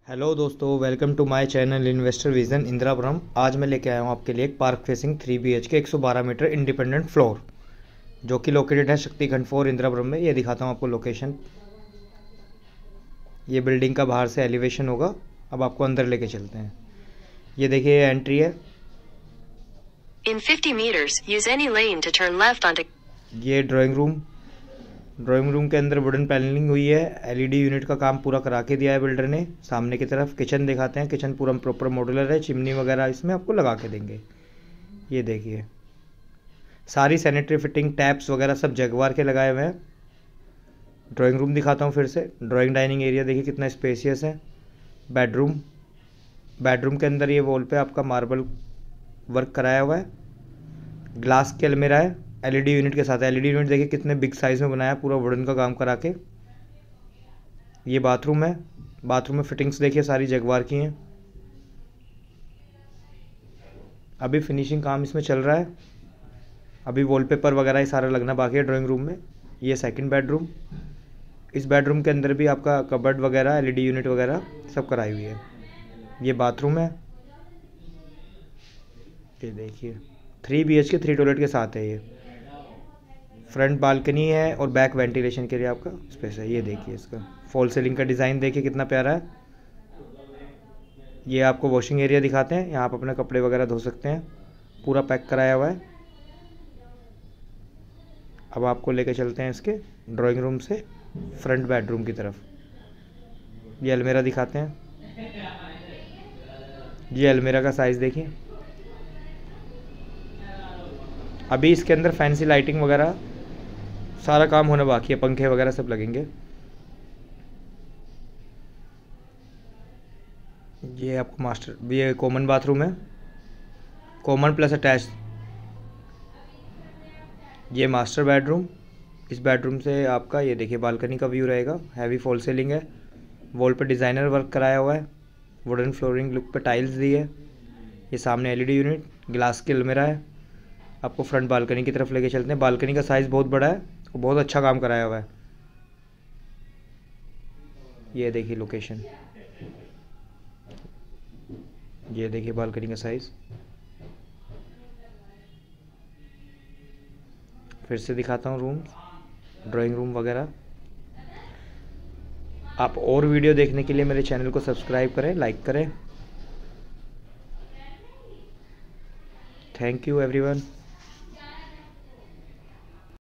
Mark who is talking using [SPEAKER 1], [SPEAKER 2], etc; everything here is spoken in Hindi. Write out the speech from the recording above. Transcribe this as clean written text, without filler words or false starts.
[SPEAKER 1] हेलो दोस्तों, welcome to my channel investor vision Indirapuram. आज मैं लेके आया हूँ आपके लिए एक park facing 3 BHK 112 meter independent floor, जो कि लोकेटेड है शक्तिखंड 4 इंदिरापुरम में। ये दिखाता हूँ आपको लोकेशन। ये बिल्डिंग का बाहर से एलिवेशन होगा। अब आपको अंदर लेके चलते हैं। ये देखिए, ये एंट्री है।
[SPEAKER 2] In 50 meters, use any lane to turn left onto.
[SPEAKER 1] ये ड्राइंग रूम के अंदर वुडन पैनलिंग हुई है। LED यूनिट का काम पूरा करा के दिया है बिल्डर ने। सामने की तरफ किचन दिखाते हैं। किचन पूरा प्रॉपर मॉड्यूलर है। चिमनी वगैरह इसमें आपको लगा के देंगे। ये देखिए, सारी सैनिटरी फिटिंग, टैप्स वगैरह सब जगवार के लगाए हुए हैं। ड्राइंग रूम दिखाता हूँ फिर से। ड्राइंग डाइनिंग एरिया देखिए कितना स्पेसियस है। बेडरूम के अंदर ये वॉल पे आपका मार्बल वर्क कराया हुआ है। ग्लास के अलमीरा है LED यूनिट के साथ। LED यूनिट देखिए कितने बिग साइज में बनाया, पूरा वुडन का काम करा के। ये बाथरूम है। बाथरूम में फिटिंग्स देखिए सारी जगवार की हैं। अभी फिनिशिंग काम इसमें चल रहा है। अभी वॉलपेपर वगैरह ही सारा लगना बाकी है ड्राइंग रूम में। ये सेकंड बेडरूम। इस बेडरूम के अंदर भी आपका कबर्ड वगैरह, LED यूनिट वगैरह सब कराई हुई है। ये बाथरूम है। ये देखिए 3 BHK 3 टॉयलेट के साथ है। ये फ्रंट बालकनी है और बैक वेंटिलेशन के लिए आपका स्पेस है। ये देखिए, इसका फॉल सीलिंग का डिज़ाइन देखिए कितना प्यारा है। ये आपको वॉशिंग एरिया दिखाते हैं। यहाँ आप अपने कपड़े वगैरह धो सकते हैं। पूरा पैक कराया हुआ है। अब आपको लेके चलते हैं इसके ड्राइंग रूम से फ्रंट बेडरूम की तरफ। ये अलमीरा दिखाते हैं। ये अलमीरा का साइज़ देखिए। अभी इसके अंदर फैंसी लाइटिंग वगैरह सारा काम होने बाकी है। पंखे वगैरह सब लगेंगे। ये आपको ये कॉमन बाथरूम है, कॉमन प्लस अटैच। ये मास्टर बेडरूम। इस बेडरूम से आपका ये देखिए बालकनी का व्यू रहेगा। हैवी फॉल सीलिंग है। वॉल पे डिज़ाइनर वर्क कराया हुआ है। वुडन फ्लोरिंग लुक पे टाइल्स दी है। ये सामने LED यूनिट, ग्लास की अलमीरा है। आपको फ्रंट बालकनी की तरफ लेके चलते हैं। बालकनी का साइज़ बहुत बड़ा है और बहुत अच्छा काम कराया हुआ है। ये देखिए लोकेशन। ये देखिए बालकनी का साइज़। फिर से दिखाता हूँ रूम, ड्राइंग रूम वगैरह। आप और वीडियो देखने के लिए मेरे चैनल को सब्सक्राइब करें, लाइक करें। Thank you everyone.